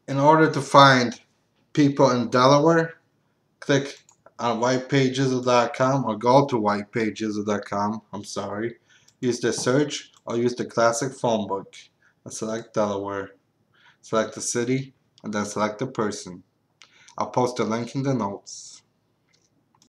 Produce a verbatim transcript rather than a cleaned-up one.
In order to find people in Delaware, click on white pages dot com or go to white pages dot com. I'm sorry. Use the search or use the classic phone book and select Delaware. Select the city and then select the person. I'll post a link in the notes.